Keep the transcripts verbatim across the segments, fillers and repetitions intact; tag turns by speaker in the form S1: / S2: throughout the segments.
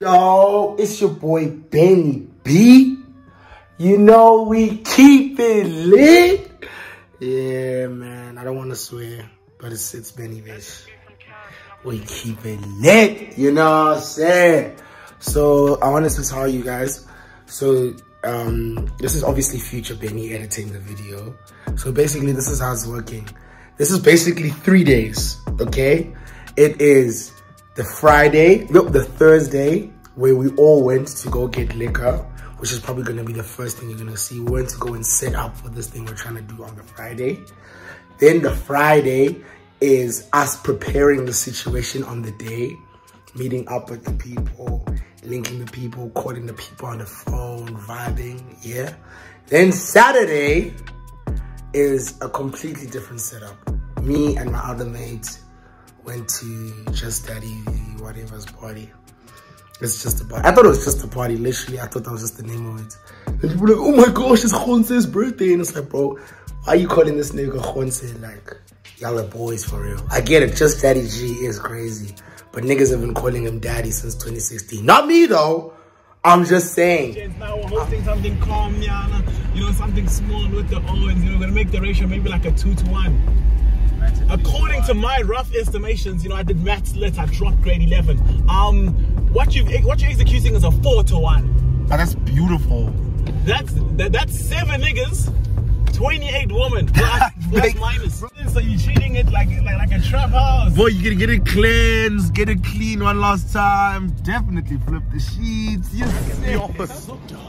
S1: Yo, it's your boy Benny B. You know we keep it lit. Yeah, man. I don't want to swear, but it's it's Benny Bish. We keep it lit. You know what I'm saying? So I want to tell you guys. So um, this is obviously future Benny editing the video. So basically, this is how it's working. This is basically three days. Okay, it is the Friday, nope, the Thursday, where we all went to go get liquor, which is probably going to be the first thing you're going to see. We went to go and set up for this thing we're trying to do on the Friday. Then the Friday is us preparing the situation on the day, meeting up with the people, linking the people, calling the people on the phone, vibing, yeah. Then Saturday is a completely different setup. Me and my other mates went to Just Daddy, whatever's party. It's just a party. I thought it was just a party, literally. I thought that was just the name of it. And people were like, oh my gosh, it's Khonse's birthday. And it's like, bro, why are you calling this nigga Khonse? Like, y'all are boys for real. I get it, Just Daddy G is crazy. But niggas have been calling him daddy since twenty sixteen. Not me though. I'm just saying.
S2: Now we're hosting something calm, yeah, you know, something small with the Owens. You know, we're gonna make the ratio maybe like a two to one. According to my rough estimations, you know, I did maths lit, I dropped grade eleven. Um, what you what you're executing is a four to one.
S1: Oh, that's beautiful.
S2: That's that, that's seven niggas, twenty-eight women, plus, plus minus. So you're treating it like like, like a trap house.
S1: Boy, you gotta get it cleansed, get it clean one last time. Definitely flip the sheets. Yes,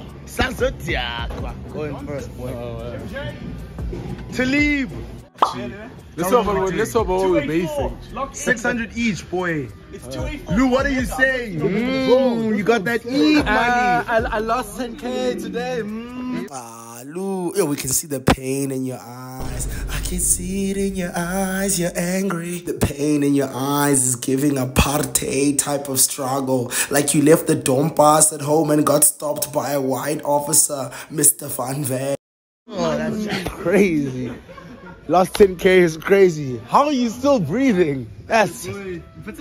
S1: going first, boy. Oh, to leave.
S3: Let's talk about let's talk about what we're basing.
S1: six hundred each, boy.
S2: It's two eight.
S1: Lou, what are you saying? Mm, you got that eat money.
S3: Uh, I, I lost ten K today. Mm.
S1: Ah, Lou, yo, we can see the pain in your eyes. I can see it in your eyes. You're angry. The pain in your eyes is giving a partay type of struggle. Like you left the dumb pass at home and got stopped by a white officer, Mister Van Van. Oh, that's just crazy. Lost ten K is crazy. How are you still breathing? That's just...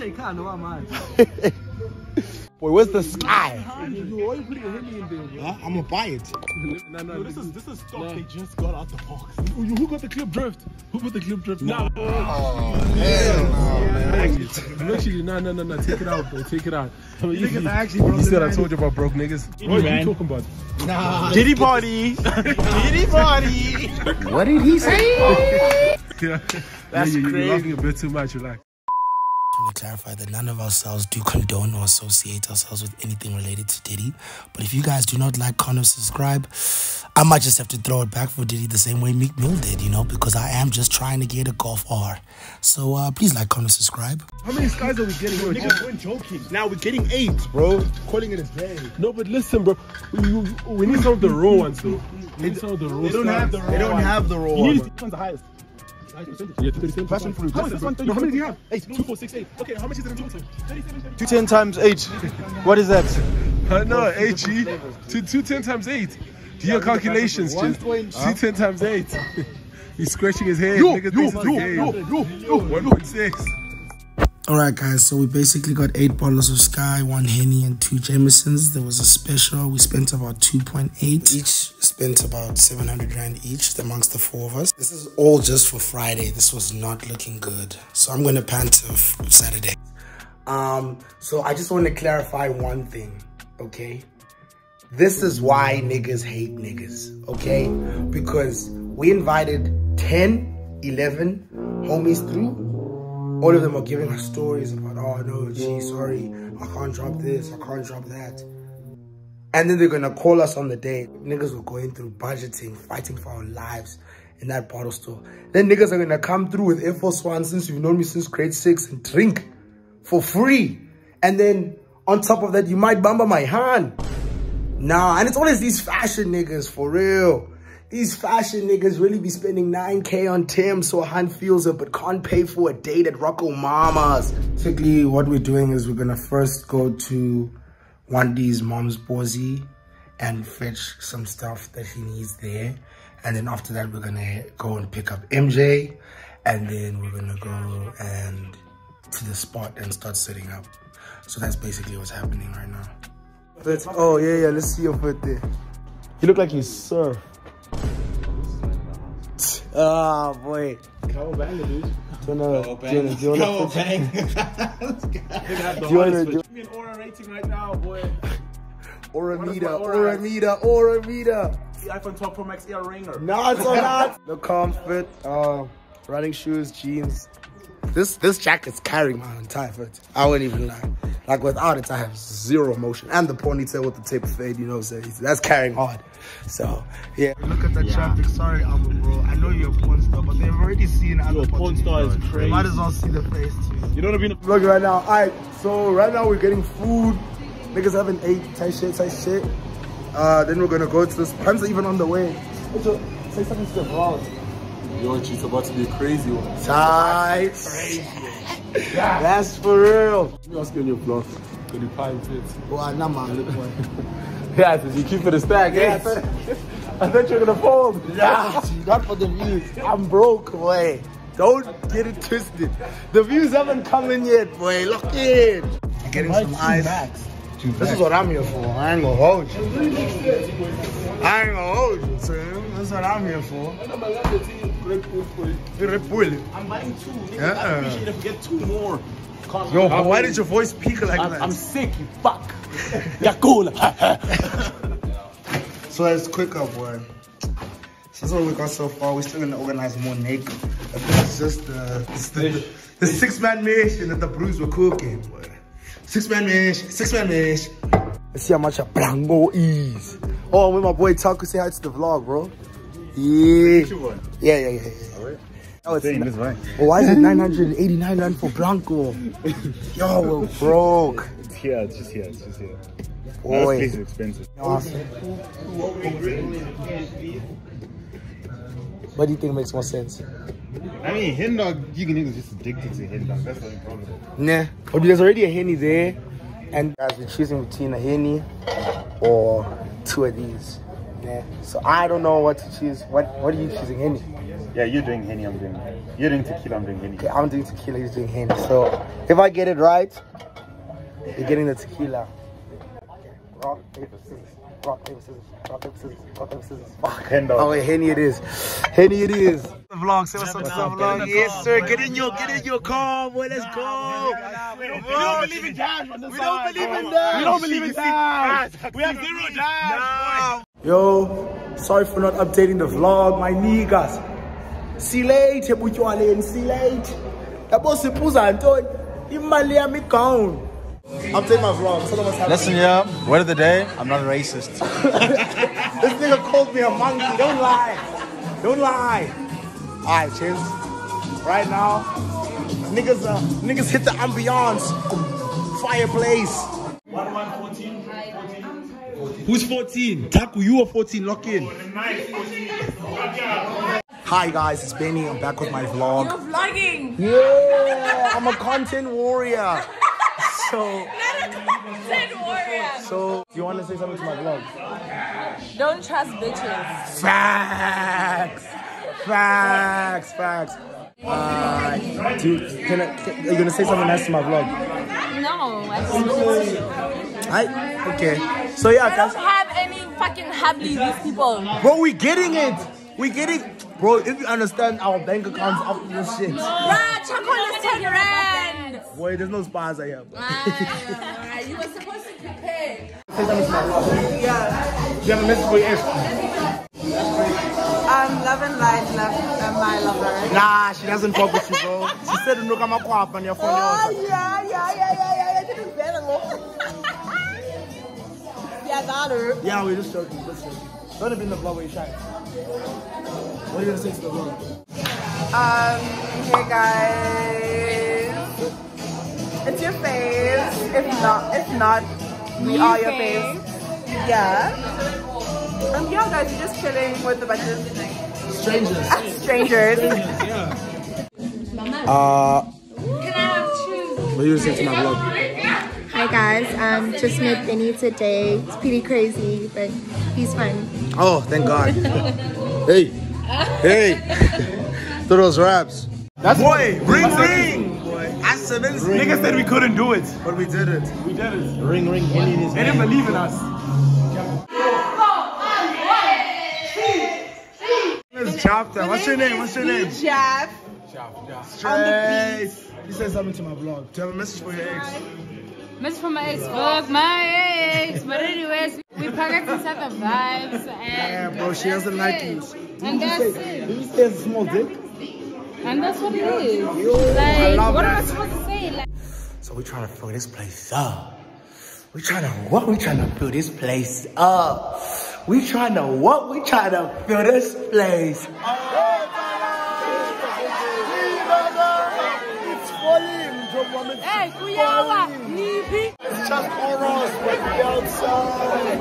S1: Boy, where's the sky?
S3: Why are you putting a Henny in there, bro?
S1: Huh? I'm gonna buy it.
S3: No, no,
S2: No, this is this is stock. No. They just got out the box.
S3: Who, who got the clip drift? Who put the clip drift?
S2: No.
S3: No.
S1: Oh, hell no, man.
S3: Actually, no, no, no, no. Take it out, bro. Take it out. I mean,
S1: You
S3: you,
S1: niggas actually
S3: you said I told you about broke niggas. What are
S2: man.
S3: you talking about?
S1: Nah.
S2: Diddy party. Diddy party.
S1: What did he say?
S3: Yeah.
S2: That's
S3: yeah, you,
S2: crazy.
S3: You're laughing a bit too much. You're like.
S1: To clarify that none of ourselves do condone or associate ourselves with anything related to Diddy. But if you guys do not like, comment, subscribe, I might just have to throw it back for Diddy the same way Meek Mill did, you know, because I am just trying to get a golf R. So uh, please like, comment, subscribe.
S3: How many skies are we getting? We're
S2: Niggas weren't joking. Now we're getting eight, bro. Calling it a day.
S3: No, but listen, bro. We, we need some of the raw ones, though. We need some of the raw
S2: They don't have the raw.
S1: They don't
S2: one.
S1: have the raw
S2: You need
S1: one.
S2: to the highest.
S3: Yeah, thirty-seven.
S1: Passion fruit.
S2: How much is this one?
S3: No, how many do you have?
S2: Eight, two, four, six, eight. Okay, how much is it in total?
S4: Two ten times eight. What is that?
S3: I know, eight G. Two, two ten times eight. Do your calculations, Jim. Two ten times eight. He's scratching his head.
S2: Yo,
S3: Nigga
S2: yo,
S3: thinks it's a
S2: yo,
S3: game.
S2: yo, yo, yo.
S3: one point six.
S1: Alright guys, so we basically got eight bottles of Sky, one Henny and two Jamesons. There was a special. We spent about two point eight. Each spent about seven hundred rand each amongst the four of us. This is all just for Friday. This was not looking good. So I'm going to pan to Saturday. Um, so I just want to clarify one thing, okay? This is why niggas hate niggas, okay? Because we invited ten, eleven homies through. All of them are giving us stories about, oh no, gee, sorry, I can't drop this, I can't drop that. And then they're gonna call us on the day. Niggas were going through budgeting, fighting for our lives in that bottle store. Then niggas are gonna come through with Air Force One since you've known me since grade six and drink for free. And then on top of that, you might bumper my hand. Nah, and it's always these fashion niggas, for real. These fashion niggas really be spending nine K on Tim so a hand feels it but can't pay for a date at Rocco Mama's. Basically, what we're doing is we're gonna first go to Wandy's mom's bozy and fetch some stuff that he needs there. And then after that, we're gonna go and pick up M J. And then we're gonna go and to the spot and start setting up. So that's basically what's happening right now. But, oh, yeah, yeah, let's see your foot there. You look like you surf. Ah, boy.
S2: Go bang, dude.
S1: Do you wanna,
S2: Go
S1: do you wanna, do you wanna
S2: Go
S1: put-
S2: bang.
S1: Do you wanna do-
S2: Give me an aura rating right now, boy.
S1: Aura
S2: What is
S1: meter,
S2: my aura
S1: aura
S2: like?
S1: meter, aura meter.
S2: The iPhone twelve Pro Max Air Ringer.
S1: No, it's all not. The comfort, uh, running shoes, jeans. This this jacket's carrying my entire foot. I wouldn't even lie. Like without it, I have zero motion. And the ponytail with the tape fade, you know what I'm saying? That's carrying hard. So, yeah. Look at the
S2: Yeah.
S1: traffic. Sorry, Alba, bro. I know you're a porn star, but they've already seen other
S2: Yo, porn star is crazy.
S1: Might as well see the face too.
S2: You don't have been.
S1: Look right now. Alright, so right now we're getting food. Niggas haven't ate tight shit, tight shit. Uh, then we're gonna go to this. Pants are even on the way. Say something to the vlog.
S3: Yo, it's about to be a crazy one.
S1: Tight. Crazy. That's for real.
S3: Let me ask you on your vlog. Can you pie and fit?
S1: Well, nah, man, look, boy.
S3: Yeah, since you keep it a stack,
S1: Yeah,
S3: eh?
S1: I thought-
S3: I thought you were gonna fold.
S1: Nah, not for the views. I'm broke, boy. Don't get it twisted. The views haven't come in yet, boy. Look in. Getting some ice. This is what I'm here for. I ain't gonna hold you. I ain't gonna hold you, son. That's what I'm here for. Red Bull.
S2: I'm buying two. Nigga.
S1: Yeah.
S2: I appreciate if we get two more.
S1: Yo, but why did your voice peak like
S2: I'm,
S1: that?
S2: I'm sick, you fuck. Yeah, cool.
S1: So it's quicker, boy. So that's what we got so far. We're still gonna organize more naked. It's just the, it's the, the six-man mission that the brews were cooking, boy. Six-man mission, six-man mission. Let's see how much a Blanco is. Oh, when my boy Taco say hi to the vlog, bro. Yeah. Yeah, yeah, yeah, yeah. Alright. Oh, it's
S4: This way.
S1: oh, why is it nine hundred eighty-nine rand for Blanco? Yo, we're broke.
S4: It's here, it's just here, it's just here.
S1: Boy.
S4: This place is expensive.
S1: Awesome. What do you think makes more sense?
S4: I mean, hen dog, you can niggas just addicted to hen dog. That's the only problem.
S1: Nah, but there's already a Henny there, and guys, we're choosing between a Henny or two of these. Nah, so I don't know what to choose. What What are you choosing, Henny?
S4: Yeah, you're doing henny, I'm doing. You're doing tequila, I'm doing henny.
S1: Okay, I'm doing tequila, he's doing Henny. So if I get it right, you're getting the tequila. Okay. Rock, paper, scissors. Rock, paper, scissors. Rock, paper, scissors. Rock, paper, scissors. Fuck.
S4: Hen dog.
S1: Oh wait, Henny it is. Henny it is. The vlog, say what's up to the vlog. Yes, sir. Get in your, get in your car, boy. Let's go.
S2: We don't believe in dash on this
S1: We don't
S2: side.
S1: believe in dash.
S2: We don't believe in dash. We have zero dash.
S1: Yo, sorry for not updating the vlog, my niggas. See late, butywaleni, see late. Yabo sipuza Anton, imali yami gone. Update my vlog. Tell them what's happening.
S4: Listen, yeah, word of the day, I'm not a racist.
S1: This nigga called me a monkey. Don't lie. Don't lie. Alright, cheers. Right now, niggas, uh, niggas hit the ambiance. Fireplace.
S2: one one fourteen.
S1: Who's fourteen? Taku, you are fourteen. Lock in. Hi guys, it's Benny. I'm back with my vlog.
S5: You're vlogging.
S1: Yeah, I'm a content warrior. So,
S5: Not a content warrior.
S1: so, do you want to say something to my vlog?
S5: Don't trust bitches.
S1: Facts, facts, facts. Uh, dude, can I, can, are you gonna say something nice to my vlog?
S5: No, I don't.
S1: I, okay. So yeah,
S5: I don't
S1: guys.
S5: have any fucking hably, these people.
S1: Bro, we getting it. We getting, bro. If you understand our bank accounts after this shit,
S5: Bruh, chocolate is ten rand.
S1: boy, there's no spars I have.
S5: Ah, you were supposed to prepare.
S1: Say something to my vlog.
S5: Yeah.
S1: You have a message for your ex?
S6: Um, love and light, love uh, my lover.
S1: Nah, she doesn't fuck with you, bro. She said, "No, come up on your phone."
S6: Oh yeah, yeah, yeah, yeah, yeah. I didn't better Yeah, got her.
S1: Yeah, we're just joking. Just joking. Don't have been the vlog where you shine. What are you gonna say to the vlog?
S6: Um, hey guys, it's your face. If not, if not, we are your face. Yeah. Um, yeah, guys, you're just chilling with a bunch of
S1: Strangers.
S6: strangers.
S1: Uh,
S5: Can I have two?
S1: what are you gonna say to my vlog?
S7: Hi guys, um, just met Benny today. It's pretty crazy, but he's fun.
S1: Oh, thank God. Hey, hey. To those raps. That's boy, ring ring. Boy, I said.
S2: Niggas said we couldn't do it.
S1: But we did it.
S2: We did it.
S4: Ring, ring, Henny in his
S2: They didn't believe in us.
S1: Let's chop them. What's your name? What's your name?
S6: Jeff.
S1: Straight. You said something to my vlog. Tell a message for your ex.
S5: Message from my ex. Fuck my ex. But anyways, we packed inside the vibes. And
S1: Yeah, bro, she doesn't like you.
S5: And that's it.
S1: Did you say it's a small dick?
S5: And that's what it is.
S1: Yo, I
S5: Like,
S1: love
S5: what am I
S1: that.
S5: supposed to say? Like,
S1: So we're trying to fill this place up. We're trying to what? We're trying to fill this place up. We trying to what? We trying to fill this place up. It's falling.
S5: hey, kuyawa, nibi.
S1: It's just oros when we outside.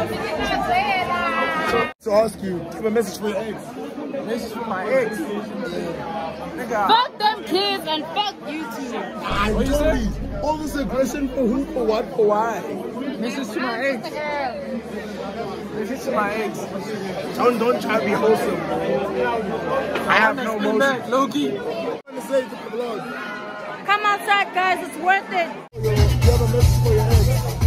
S1: To ask you, give a message for your ex. Message for my ex. Nigga.
S5: Fuck them kids and fuck you too.
S1: I know. All this aggression for who, for what, for why?
S5: Message to my ex.
S1: Message to my ex. Don't, don't try to be wholesome. I have no motion. Loki. I'm going to say to the vlog.
S5: Come outside, guys. It's worth it.
S1: You have a message for your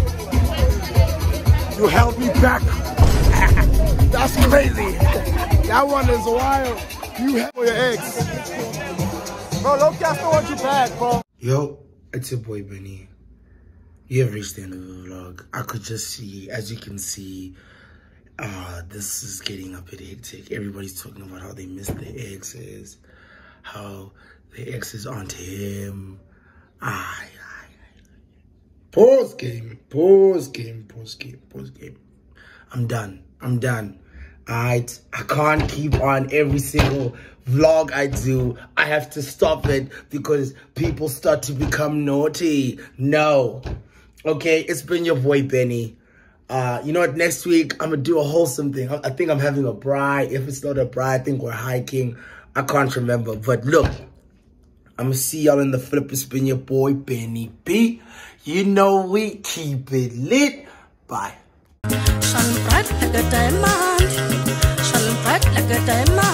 S1: ex. You held me back. That's crazy. That one is wild. You have for your ex. Bro, Loki, I still want you back, bro. Yo, it's your boy Benny. You have reached the end of the vlog. I could just see, as you can see, uh, this is getting a bit hectic. Everybody's talking about how they miss their exes, how their exes aren't him. Aye, aye, aye. Pause game, pause game, pause game, pause game. I'm done. I'm done. Alright, I can't keep on every single vlog I do. I have to stop it because people start to become naughty. No. Okay, it's been your boy Benny. Uh, you know what? Next week I'm gonna do a wholesome thing. I, I think I'm having a braai. If it's not a braai, I think we're hiking. I can't remember. But look, I'm gonna see y'all in the flip. It's been your boy Benny B. You know we keep it lit. Bye.
S8: Shine bright like a diamond. Shine bright like a diamond.